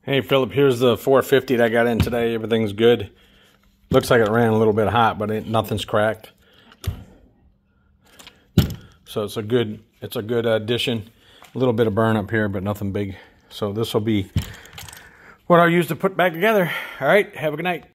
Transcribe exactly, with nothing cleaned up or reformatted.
Hey Philip, here's the four fifty that I got in today. Everything's good. Looks like it ran a little bit hot, but it, nothing's cracked. So it's a good, it's a good addition. A little bit of burn up here, but nothing big. So this will be what I'll use to put back together. All right, have a good night.